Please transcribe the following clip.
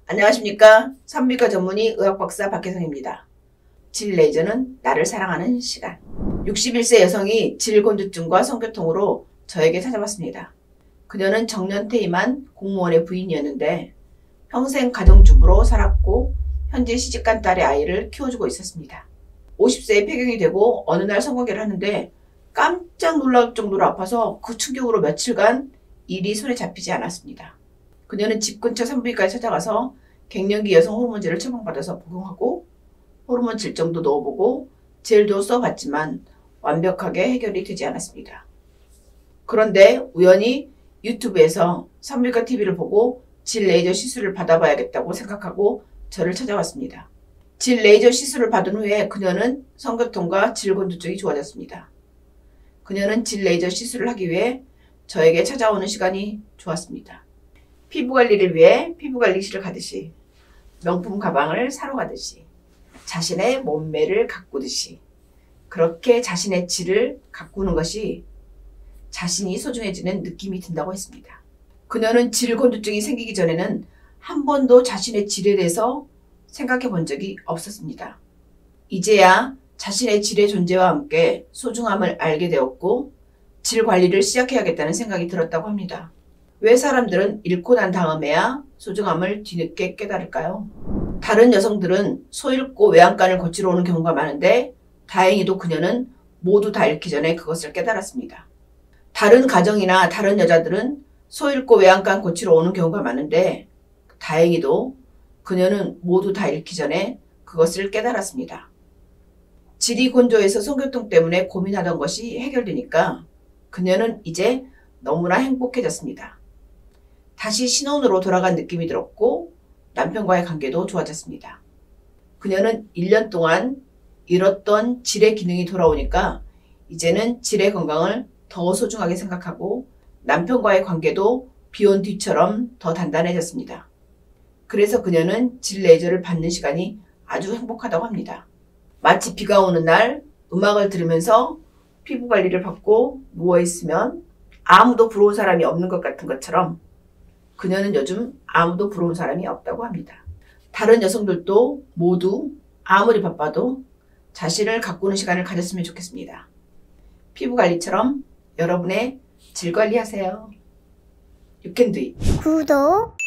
안녕하십니까. 산부인과 전문의 의학박사 박혜성입니다. 질 레이저는 나를 사랑하는 시간. 61세 여성이 질곤두증과 성교통으로 저에게 찾아왔습니다. 그녀는 정년퇴임한 공무원의 부인이었는데 평생 가정주부로 살았고 현재 시집간 딸의 아이를 키워주고 있었습니다. 50세에 폐경이 되고 어느 날 성관계를 하는데 깜짝 놀랄 정도로 아파서 그 충격으로 며칠간 일이 손에 잡히지 않았습니다. 그녀는 집 근처 산부인과에 찾아가서 갱년기 여성 호르몬제를 처방받아서 복용하고 호르몬 질정도 넣어보고 젤도 써봤지만 완벽하게 해결이 되지 않았습니다. 그런데 우연히 유튜브에서 산부인과 TV를 보고 질 레이저 시술을 받아봐야겠다고 생각하고 저를 찾아왔습니다. 질 레이저 시술을 받은 후에 그녀는 성교통과 질곤두증이 좋아졌습니다. 그녀는 질 레이저 시술을 하기 위해 저에게 찾아오는 시간이 좋았습니다. 피부관리를 위해 피부관리실을 가듯이, 명품 가방을 사러 가듯이, 자신의 몸매를 가꾸듯이, 그렇게 자신의 질을 가꾸는 것이 자신이 소중해지는 느낌이 든다고 했습니다. 그녀는 질곤두증이 생기기 전에는 한 번도 자신의 질에 대해서 생각해 본 적이 없었습니다. 이제야 자신의 질의 존재와 함께 소중함을 알게 되었고 질 관리를 시작해야겠다는 생각이 들었다고 합니다. 왜 사람들은 잃고 난 다음에야 소중함을 뒤늦게 깨달을까요? 다른 여성들은 소 잃고 외양간을 고치러 오는 경우가 많은데 다행히도 그녀는 모두 다 잃기 전에 그것을 깨달았습니다. 다른 가정이나 다른 여자들은 소 잃고 외양간 고치러 오는 경우가 많은데 다행히도 그녀는 모두 다 잃기 전에 그것을 깨달았습니다. 질이 곤조해서 성교통 때문에 고민하던 것이 해결되니까 그녀는 이제 너무나 행복해졌습니다. 다시 신혼으로 돌아간 느낌이 들었고 남편과의 관계도 좋아졌습니다. 그녀는 1년 동안 잃었던 질의 기능이 돌아오니까 이제는 질의 건강을 더 소중하게 생각하고 남편과의 관계도 비온 뒤처럼 더 단단해졌습니다. 그래서 그녀는 질 레이저를 받는 시간이 아주 행복하다고 합니다. 마치 비가 오는 날 음악을 들으면서 피부 관리를 받고 누워있으면 아무도 부러운 사람이 없는 것 같은 것처럼 그녀는 요즘 아무도 부러운 사람이 없다고 합니다. 다른 여성들도 모두 아무리 바빠도 자신을 가꾸는 시간을 가졌으면 좋겠습니다. 피부 관리처럼 여러분의 질 관리하세요. You can do it. 구독